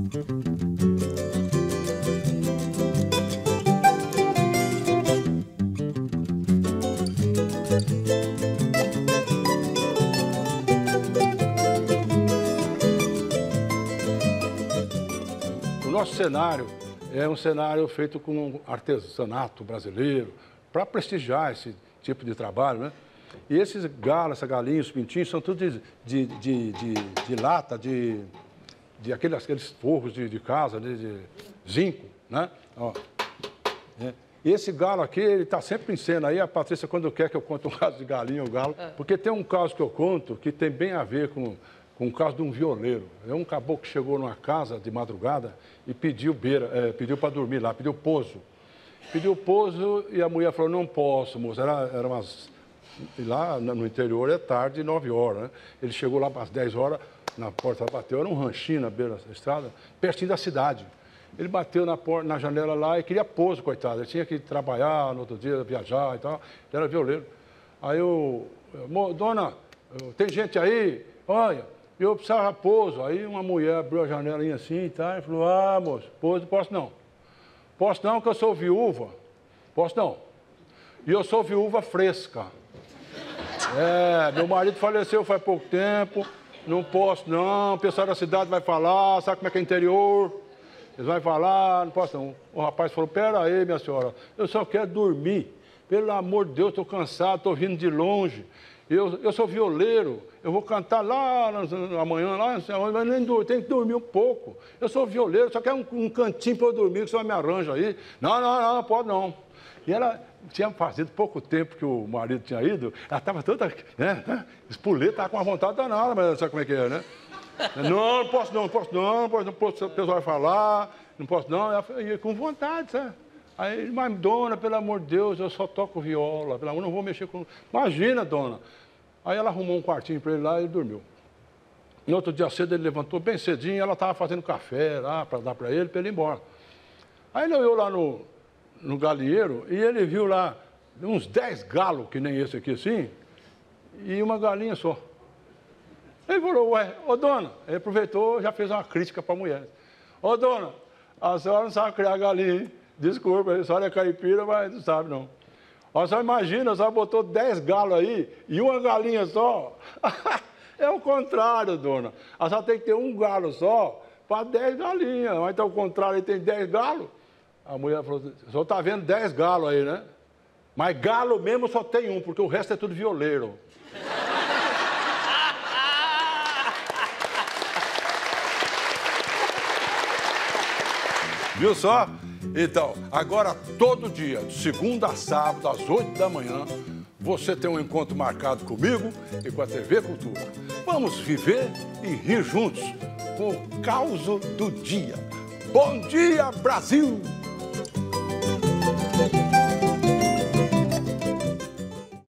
O nosso cenário é um cenário feito com artesanato brasileiro, para prestigiar esse tipo de trabalho, né? E esses galos, essa galinha, os pintinhos, são tudo de lata, aqueles forros de casa, de zinco, né? Ó, é. E esse galo aqui, ele está sempre em cena. Aí a Patrícia, quando quer que eu conte um caso de galinha ou galo, porque tem um caso que eu conto que tem bem a ver com o caso de um violeiro. É um caboclo que chegou numa casa de madrugada e pediu para dormir lá, pediu pouso. Pediu pouso e a mulher falou, não posso, moça. Era umas... Lá no interior é tarde, 9 horas, né? Ele chegou lá às 10 horas, na porta bateu, era um ranchinho na beira da estrada, pertinho da cidade. Ele bateu na janela lá e queria pouso, coitado. Ele tinha que trabalhar no outro dia, viajar e tal. Ele era violeiro. Aí dona, tem gente aí? Olha, eu precisava pouso. Aí uma mulher abriu a janelinha assim e tal, e falou, moço, pouso não posso não. Posso não, que eu sou viúva. Posso não. E eu sou viúva fresca. Meu marido faleceu faz pouco tempo, não posso não, o pessoal da cidade vai falar, sabe como é que é interior? Eles vão falar, não posso não. O rapaz falou, pera aí, minha senhora, eu só quero dormir. Pelo amor de Deus, estou cansado, estou vindo de longe. Eu sou violeiro, eu vou cantar lá amanhã, mas nem tenho que dormir um pouco. Eu sou violeiro, só quero um cantinho para eu dormir, que você me arranja aí. Não, pode não. E ela tinha fazido pouco tempo que o marido tinha ido, ela estava toda, né? Espoleta, estava com uma vontade danada, mas sabe como é que é, né? Não posso não, o pessoal vai falar, não posso não. Ela ia com vontade, sabe? Aí, mas dona, pelo amor de Deus, eu só toco viola, pelo amor, não vou mexer com... Imagina, dona. Aí ela arrumou um quartinho para ele lá e ele dormiu. No outro dia cedo ele levantou bem cedinho e ela estava fazendo café lá para dar para ele ir embora. Aí ele olhou lá no galinheiro e ele viu lá uns 10 galos, que nem esse aqui assim, e uma galinha só. Ele falou, ué, ô dona, ele aproveitou, já fez uma crítica para a mulher. Ô dona, a senhora não sabe criar galinha, hein? Desculpa, a senhora é caipira, mas não sabe não. A senhora imagina, a senhora botou 10 galos aí e uma galinha só. É o contrário, dona. A senhora tem que ter um galo só para 10 galinhas. Mas então, ao contrário, ele tem 10 galos. A mulher falou, o senhor está vendo 10 galos aí, né? Mas galo mesmo só tem um, porque o resto é tudo violeiro. Viu só? Então, agora todo dia, de segunda a sábado, às 8 da manhã, você tem um encontro marcado comigo e com a TV Cultura. Vamos viver e rir juntos com o caos do dia. Bom dia, Brasil!